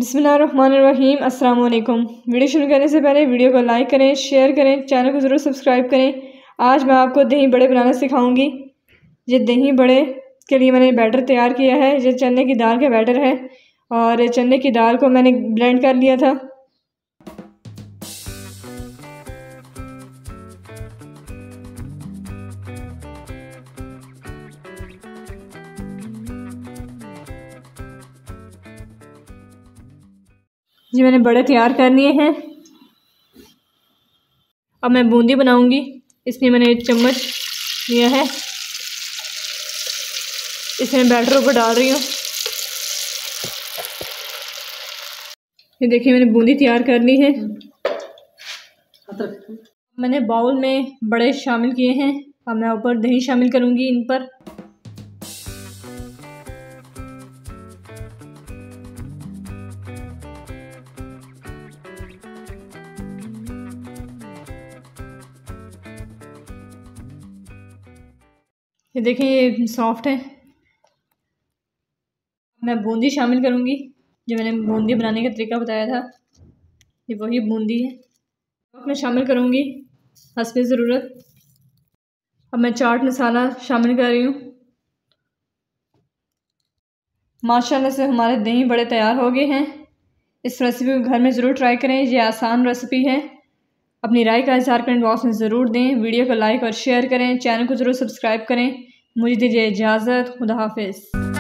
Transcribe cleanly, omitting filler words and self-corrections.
बिस्मिल्लाहिर्रहमानिर्रहीम। अस्सलाम वालेकुम। वीडियो शुरू करने से पहले वीडियो को लाइक करें, शेयर करें, चैनल को ज़रूर सब्सक्राइब करें। आज मैं आपको दही बड़े बनाना सिखाऊंगी। ये दही बड़े के लिए मैंने बैटर तैयार किया है। ये चने की दाल का बैटर है और चने की दाल को मैंने ब्लेंड कर लिया था। जी मैंने बड़े तैयार कर लिए हैं। अब मैं बूंदी बनाऊंगी। इसमें मैंने 1 चम्मच लिया है। इसमें बैटर ऊपर डाल रही हूँ। ये देखिए मैंने बूंदी तैयार कर ली है। मैंने बाउल में बड़े शामिल किए हैं। अब मैं ऊपर दही शामिल करूंगी इन पर। ये देखें ये सॉफ्ट है। मैं बूंदी शामिल करूंगी। जो मैंने बूंदी बनाने का तरीका बताया था, ये वही बूंदी है। अब मैं शामिल करूंगी हस्बे ज़रूरत। अब मैं चाट मसाला शामिल कर रही हूँ। माशाल्लाह से हमारे दही बड़े तैयार हो गए हैं। इस रेसिपी को घर में ज़रूर ट्राई करें। ये आसान रेसिपी है। अपनी राय का इज़हार कमेंट बॉक्स में ज़रूर दें। वीडियो को लाइक और शेयर करें। चैनल को ज़रूर सब्सक्राइब करें। मुझे दीजिए इजाज़त। खुदा हाफिज़।